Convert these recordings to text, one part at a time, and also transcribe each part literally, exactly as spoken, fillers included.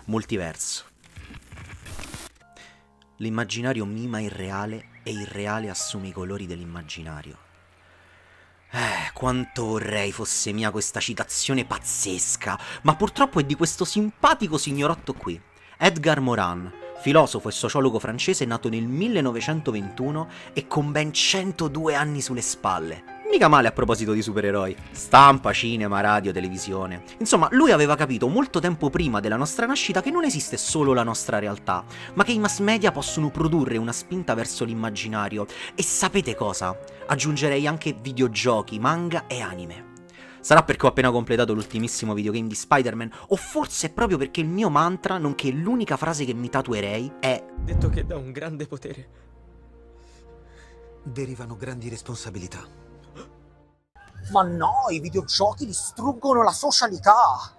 Multiverso. L'immaginario mima il reale e il reale assume i colori dell'immaginario. Eh, quanto vorrei fosse mia questa citazione pazzesca, ma purtroppo è di questo simpatico signorotto qui, Edgar Morin, filosofo e sociologo francese nato nel millenovecentoventuno e con ben centodue anni sulle spalle. Mica male a proposito di supereroi. Stampa, cinema, radio, televisione. Insomma, lui aveva capito molto tempo prima della nostra nascita che non esiste solo la nostra realtà, ma che i mass media possono produrre una spinta verso l'immaginario. E sapete cosa? Aggiungerei anche videogiochi, manga e anime. Sarà perché ho appena completato l'ultimissimo videogame di Spider-Man, o forse proprio perché il mio mantra, nonché l'unica frase che mi tatuerei, è: detto che da un grande potere derivano grandi responsabilità. Ma no, i videogiochi distruggono la socialità.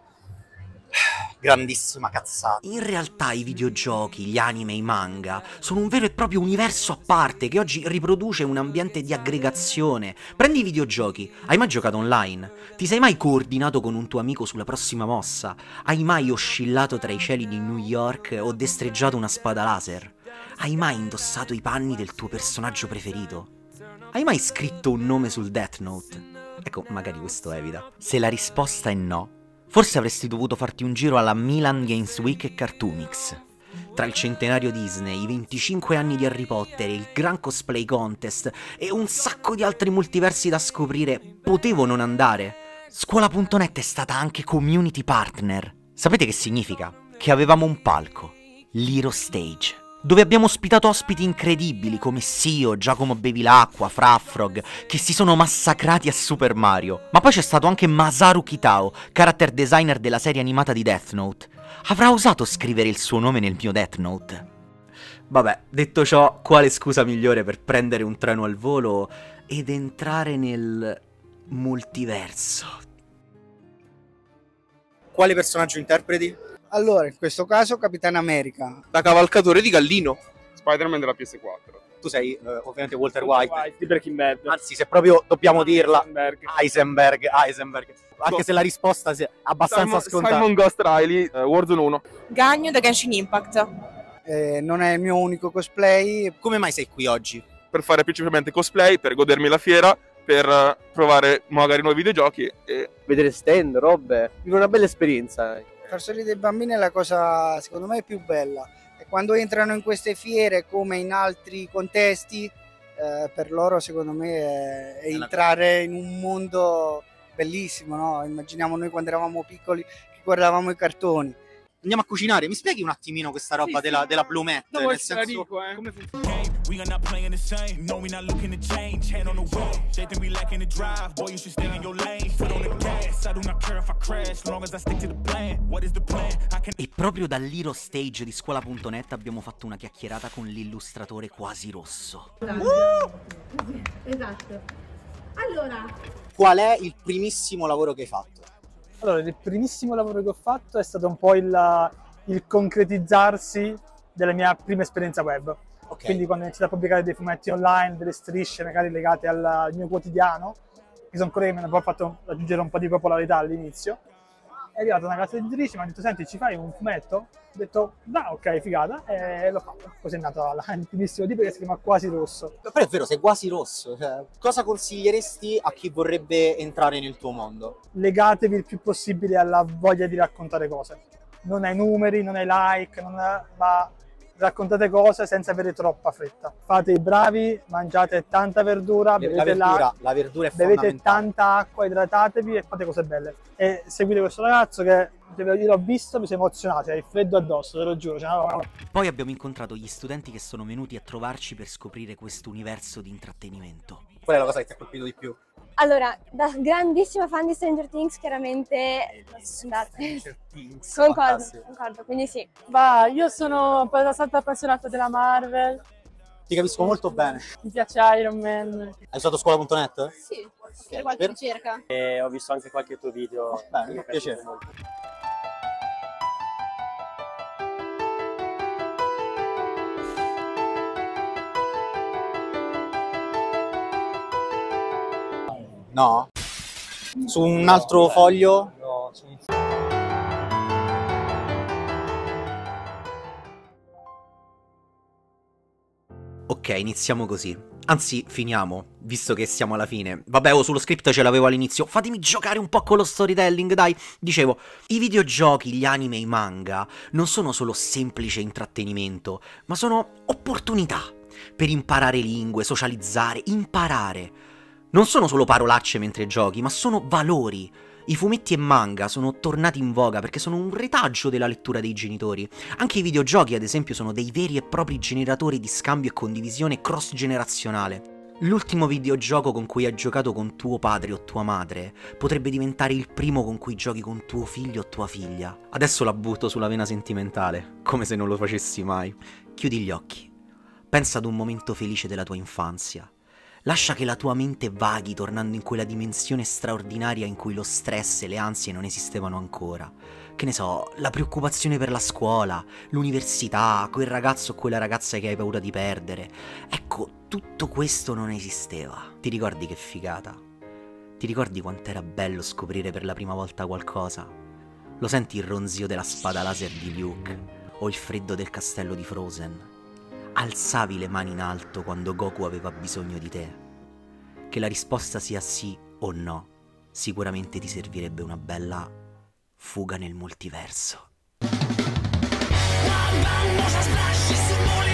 Grandissima cazzata. In realtà i videogiochi, gli anime, i manga sono un vero e proprio universo a parte che oggi riproduce un ambiente di aggregazione. Prendi i videogiochi, hai mai giocato online? Ti sei mai coordinato con un tuo amico sulla prossima mossa? Hai mai oscillato tra i cieli di New York o destreggiato una spada laser? Hai mai indossato i panni del tuo personaggio preferito? Hai mai scritto un nome sul Death Note? Ecco, magari questo evita. Se la risposta è no, forse avresti dovuto farti un giro alla Milan Games Week e Cartoonix. Tra il centenario Disney, i venticinque anni di Harry Potter, il gran cosplay contest e un sacco di altri multiversi da scoprire, potevo non andare. Scuola punto net è stata anche community partner. Sapete che significa? Che avevamo un palco, l'Hero Stage, dove abbiamo ospitato ospiti incredibili come Sio, Giacomo Bevilacqua, Frafrog, che si sono massacrati a Super Mario. Ma poi c'è stato anche Masaru Kitao, character designer della serie animata di Death Note. Avrà osato scrivere il suo nome nel mio Death Note? Vabbè, detto ciò, quale scusa migliore per prendere un treno al volo ed entrare nel multiverso? Quale personaggio interpreti? Allora, in questo caso Capitan America. da cavalcatore di Gallino. Spider-Man della P S quattro. Tu sei eh, ovviamente Walter White. White di Breaking Bad. Anzi, se proprio dobbiamo dirla, Heisenberg. Heisenberg, Heisenberg. Anche se la risposta sia abbastanza Simon, scontata. Simon Ghost Riley, uh, Warzone uno. Gagno da Genshin Impact. Eh, non è il mio unico cosplay. Come mai sei qui oggi? Per fare principalmente cosplay, per godermi la fiera, per uh, provare magari nuovi videogiochi e Vedere stand, robe, vivere una bella esperienza. Far sorridere i bambini è la cosa, secondo me, più bella. E quando entrano in queste fiere, come in altri contesti, eh, per loro, secondo me, è, è entrare in un mondo bellissimo, no? Immaginiamo noi quando eravamo piccoli che guardavamo i cartoni. Andiamo a cucinare. Mi spieghi un attimino questa roba Sì, della, sì. della Blumette? Dopo Nel te la senso, dico, eh. come funziona? We are not playing the same. No, we not looking to change. Hand on the wheel. They think we lacking the drive. Boy, you should stay in your lane. Foot on the gas. I do not care if I crash. As long as I stick to the plan. What is the plan? I can... E proprio dall'Hero Stage di Scuola punto net abbiamo fatto una chiacchierata con l'illustratore Quasi Rosso. Uh! Esatto. Allora, Qual è il primissimo lavoro che hai fatto? Allora, il primissimo lavoro che ho fatto è stato un po' il, il concretizzarsi della mia prima esperienza web. Ok. Quindi quando ho iniziato a pubblicare dei fumetti online, delle strisce magari legate al, al mio quotidiano, che sono ancora che mi hanno poi fatto raggiungere un po' di popolarità all'inizio, è arrivata una casa editrice e mi ha detto: senti, ci fai un fumetto? Ho detto: ah, ok, figata, e l'ho fatto. Così è nato la- il primissimo tipo che si chiama Quasi Rosso. Però è vero, sei quasi rosso. Cioè, cosa consiglieresti a chi vorrebbe entrare nel tuo mondo? Legatevi il più possibile alla voglia di raccontare cose. Non ai numeri, non ai like, non a- ma raccontate cose senza avere troppa fretta. Fate i bravi, mangiate tanta verdura, La bevete, verdura, la- la verdura è bevete fondamentale. tanta acqua, idratatevi e fate cose belle. E seguite questo ragazzo che io l'ho visto, mi sono emozionato, hai il freddo addosso, te lo giuro. Cioè, no, Poi abbiamo incontrato gli studenti che sono venuti a trovarci per scoprire questo universo di intrattenimento. Qual è la cosa che ti ha colpito di più? allora, da grandissima fan di Stranger Things, chiaramente andate. Concordo, Fantastico. concordo, quindi sì. Bah, io sono abbastanza appassionato della Marvel, Ti capisco molto bene. mi piace Iron Man. Hai usato scuola punto net? Sì, per qualche ricerca. E ho visto anche qualche tuo video. Bene, mi fa piacere. No? Su un altro foglio? No, sono... Ok, iniziamo così. Anzi, finiamo, visto che siamo alla fine. Vabbè, oh, sullo script ce l'avevo all'inizio. Fatemi giocare un po' con lo storytelling, dai. Dicevo, i videogiochi, gli anime e i manga non sono solo semplice intrattenimento, ma sono opportunità per imparare lingue, socializzare, imparare. Non sono solo parolacce mentre giochi, ma sono valori. I fumetti e manga sono tornati in voga perché sono un retaggio della lettura dei genitori. Anche i videogiochi, ad esempio, sono dei veri e propri generatori di scambio e condivisione cross-generazionale. L'ultimo videogioco con cui hai giocato con tuo padre o tua madre potrebbe diventare il primo con cui giochi con tuo figlio o tua figlia. Adesso la butto sulla vena sentimentale, come se non lo facessi mai. Chiudi gli occhi. Pensa ad un momento felice della tua infanzia. Lascia che la tua mente vaghi tornando in quella dimensione straordinaria in cui lo stress e le ansie non esistevano ancora. Che ne so, la preoccupazione per la scuola, l'università, quel ragazzo o quella ragazza che hai paura di perdere. Ecco, tutto questo non esisteva. Ti ricordi che figata? Ti ricordi quant'era bello scoprire per la prima volta qualcosa? Lo senti il ronzio della spada laser di Luke? O il freddo del castello di Frozen? Alzavi le mani in alto quando Goku aveva bisogno di te? Che la risposta sia sì o no, sicuramente ti servirebbe una bella fuga nel multiverso.